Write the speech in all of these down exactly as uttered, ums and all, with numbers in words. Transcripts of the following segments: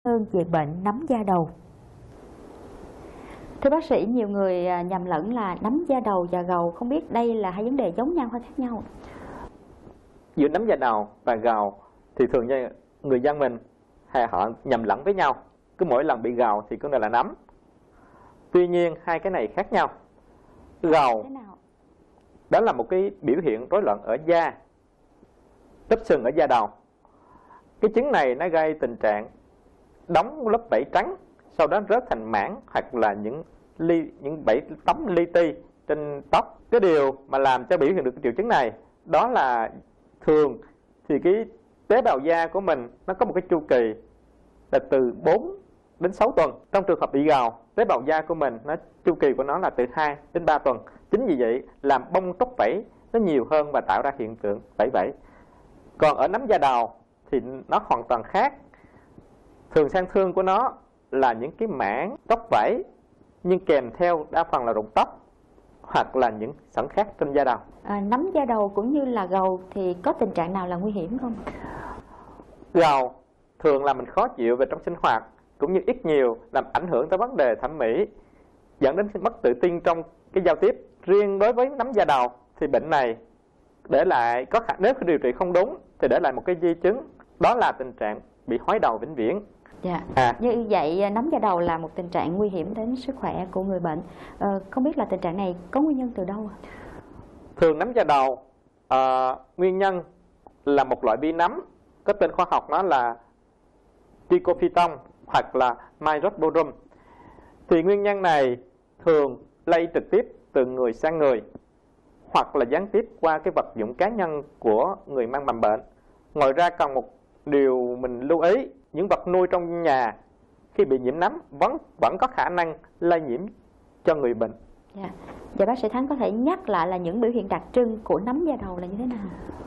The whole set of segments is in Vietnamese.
hơn về bệnh nấm da đầu. Thưa bác sĩ, nhiều người nhầm lẫn là nấm da đầu và gầu, không biết đây là hai vấn đề giống nhau hay khác nhau? Giữa nấm da đầu và gầu thì thường như người dân mình hay họ nhầm lẫn với nhau, cứ mỗi lần bị gầu thì cứ gọi là nấm. Tuy nhiên hai cái này khác nhau. Gầu đó là một cái biểu hiện rối loạn ở da, lớp sừng ở da đầu. Cái chứng này nó gây tình trạng đóng lớp vảy trắng, sau đó rớt thành mảng hoặc là những ly những vảy tấm li ti trên tóc. Cái điều mà làm cho biểu hiện được cái triệu chứng này đó là thường thì cái tế bào da của mình nó có một cái chu kỳ là từ bốn đến sáu tuần. Trong trường hợp bị gầu, tế bào da của mình nó chu kỳ của nó là từ hai đến ba tuần. Chính vì vậy làm bong tróc vảy nó nhiều hơn và tạo ra hiện tượng vảy vảy. Còn ở nấm da đầu thì nó hoàn toàn khác. Thường sang thương của nó là những cái mảng tóc vảy nhưng kèm theo đa phần là rụng tóc hoặc là những sẩn khác trên da đầu. À, nấm da đầu cũng như là gầu thì có tình trạng nào là nguy hiểm không? Gầu thường là mình khó chịu về trong sinh hoạt, cũng như ít nhiều làm ảnh hưởng tới vấn đề thẩm mỹ, dẫn đến mất tự tin trong cái giao tiếp. Riêng đối với nấm da đầu thì bệnh này để lại có khả nếu điều trị không đúng thì để lại một cái di chứng, đó là tình trạng bị hói đầu vĩnh viễn. Dạ. À. Như vậy nấm da đầu là một tình trạng nguy hiểm đến sức khỏe của người bệnh. À, không biết là tình trạng này có nguyên nhân từ đâu? Thường nấm da đầu à, nguyên nhân là một loại vi nấm có tên khoa học nó là Trichophyton hoặc là Myrosporum. Thì nguyên nhân này thường lây trực tiếp từ người sang người hoặc là gián tiếp qua cái vật dụng cá nhân của người mang mầm bệnh. Ngoài ra còn một điều mình lưu ý, những vật nuôi trong nhà khi bị nhiễm nấm vẫn vẫn có khả năng lây nhiễm cho người bệnh. Dạ. Và bác sĩ Thắng có thể nhắc lại là những biểu hiện đặc trưng của nấm da đầu là như thế nào?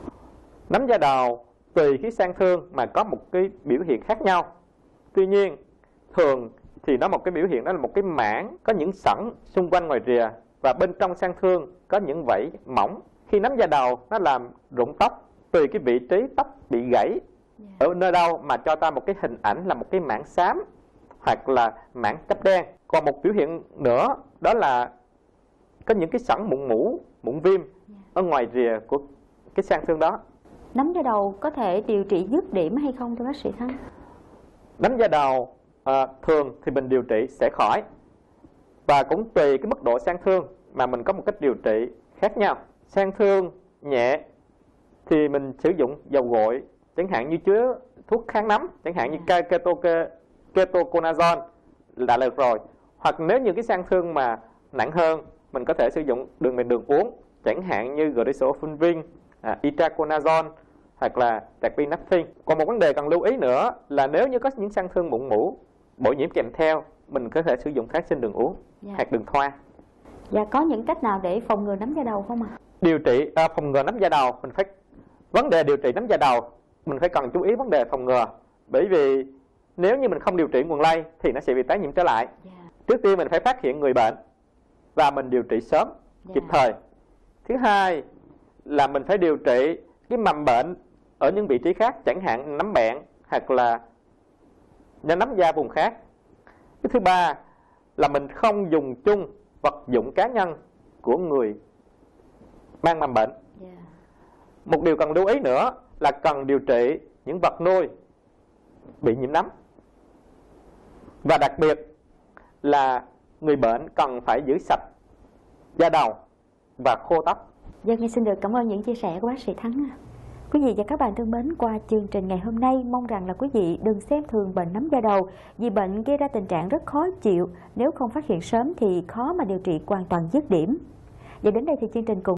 Nấm da đầu tùy khi sang thương mà có một cái biểu hiện khác nhau. Tuy nhiên thường thì nó một cái biểu hiện đó là một cái mảng có những sẩn xung quanh ngoài rìa và bên trong sang thương có những vảy mỏng. Khi nấm da đầu nó làm rụng tóc, tùy cái vị trí tóc bị gãy ở nơi đâu mà cho ta một cái hình ảnh là một cái mảng xám hoặc là mảng chấp đen. Còn một biểu hiện nữa đó là có những cái sẩn mụn mủ, mụn viêm ở ngoài rìa của cái sang thương đó. Nấm da đầu có thể điều trị dứt điểm hay không thưa bác sĩ Thắng? Nấm da đầu à, thường thì mình điều trị sẽ khỏi, và cũng tùy cái mức độ sang thương mà mình có một cách điều trị khác nhau. Sang thương nhẹ thì mình sử dụng dầu gội, chẳng hạn như chứa thuốc kháng nấm, chẳng hạn như ketoconazole là được rồi. Hoặc nếu như cái sang thương mà nặng hơn, mình có thể sử dụng đường mềm đường uống, chẳng hạn như glycosphingolipin, à, itraconazole hoặc là terbinafine. Còn một vấn đề cần lưu ý nữa là nếu như có những sang thương mụn mủ, bội nhiễm kèm theo, mình có thể sử dụng kháng sinh đường uống dạ. hoặc đường thoa. Dạ, có những cách nào để phòng ngừa nấm da đầu không ạ? À? Điều trị à, phòng ngừa nấm da đầu, mình phải vấn đề điều trị nấm da đầu mình phải cần chú ý vấn đề phòng ngừa, bởi vì nếu như mình không điều trị nguồn lây thì nó sẽ bị tái nhiễm trở lại. Yeah. Trước tiên mình phải phát hiện người bệnh và mình điều trị sớm, yeah. kịp thời. Thứ hai là mình phải điều trị cái mầm bệnh ở những vị trí khác, chẳng hạn nấm bẹn hoặc là nấm da vùng khác. Cái thứ ba là mình không dùng chung vật dụng cá nhân của người mang mầm bệnh. Yeah. Một điều cần lưu ý nữa là cần điều trị những vật nuôi bị nhiễm nấm. Và đặc biệt là người bệnh cần phải giữ sạch da đầu và khô tóc. Dân xin được cảm ơn những chia sẻ của bác sĩ Thắng. Quý vị và các bạn thân mến, qua chương trình ngày hôm nay, mong rằng là quý vị đừng xem thường bệnh nấm da đầu, vì bệnh gây ra tình trạng rất khó chịu. Nếu không phát hiện sớm thì khó mà điều trị hoàn toàn dứt điểm. Và đến đây thì chương trình cùng